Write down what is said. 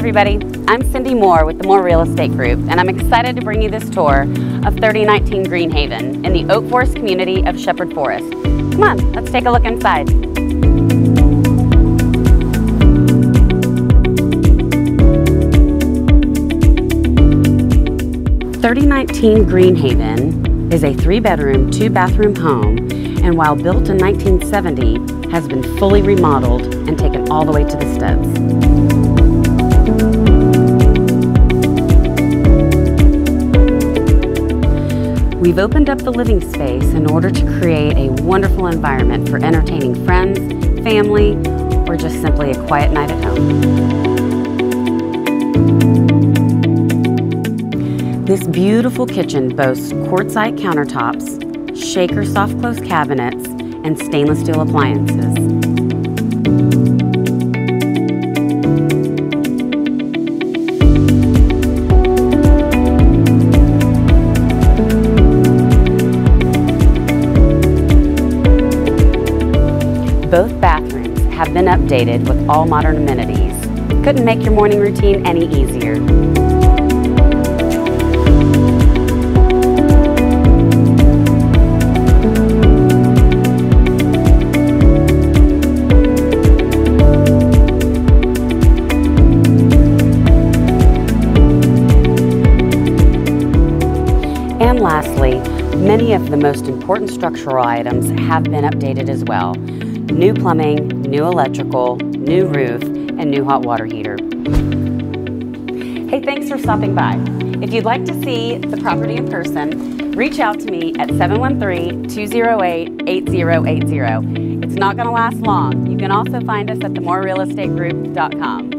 everybody, I'm Cindy Moore with the Moore Real Estate Group, and I'm excited to bring you this tour of 3019 Greenhaven in the Oak Forest community of Shepherd Forest. Come on, let's take a look inside. .3019 Greenhaven is a 3-bedroom, 2-bathroom home, and while built in 1970, has been fully remodeled and taken all the way to the studs. We've opened up the living space in order to create a wonderful environment for entertaining friends, family, or just simply a quiet night at home. This beautiful kitchen boasts quartzite countertops, shaker soft close cabinets, and stainless steel appliances. Both bathrooms have been updated with all modern amenities. Couldn't make your morning routine any easier. And lastly, many of the most important structural items have been updated as well. New plumbing, new electrical, new roof, and new hot water heater. Hey, thanks for stopping by. If you'd like to see the property in person, reach out to me at 713-208-8080. It's not going to last long. You can also find us at themoorerealestategroup.com.